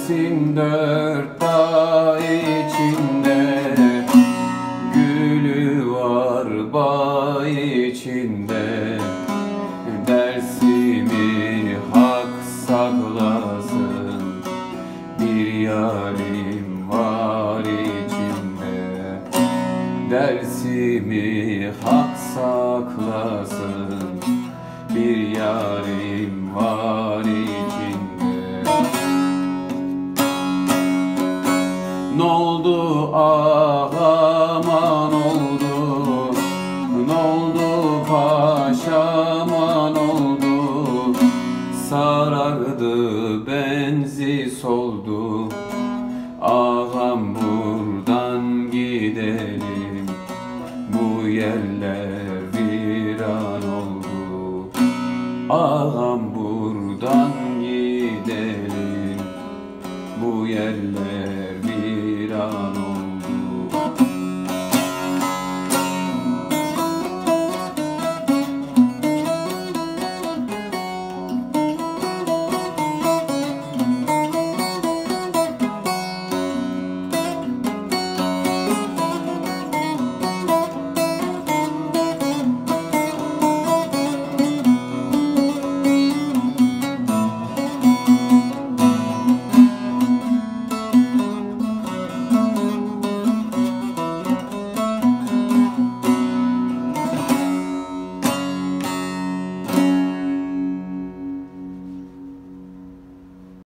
Dersin dört dağ içinde, gülü var bağ içinde. Dersimi hak saklasın, bir yarim var içinde. Dersimi hak saklasın, bir yarim var içinde. N'oldu ağaman oldu, n'oldu paşaman oldu. Sarardı benzi soldu, ağam buradan gidelim, bu yerler viran oldu. Ağam buradan gidelim, bu yerler